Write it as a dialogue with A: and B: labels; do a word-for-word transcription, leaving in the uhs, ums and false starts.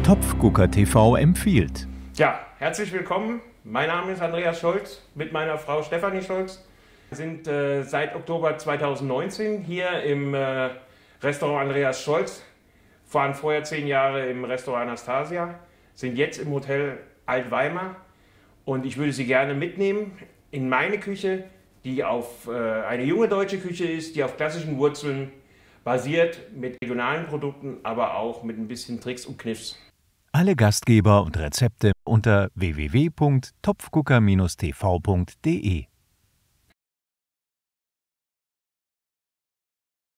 A: Topfgucker T V empfiehlt.
B: Ja, herzlich willkommen. Mein Name ist Andreas Scholz mit meiner Frau Stefanie Scholz. Wir sind äh, seit Oktober zweitausendneunzehn hier im äh, Restaurant Andreas Scholz, waren vorher zehn Jahre im Restaurant Anastasia, sind jetzt im Hotel Altweimar und ich würde Sie gerne mitnehmen in meine Küche, die auf äh, eine junge deutsche Küche ist, die auf klassischen Wurzeln basiert, mit regionalen Produkten, aber auch mit ein bisschen Tricks und Kniffs.
A: Alle Gastgeber und Rezepte unter w w w punkt topfgucker Bindestrich t v punkt de.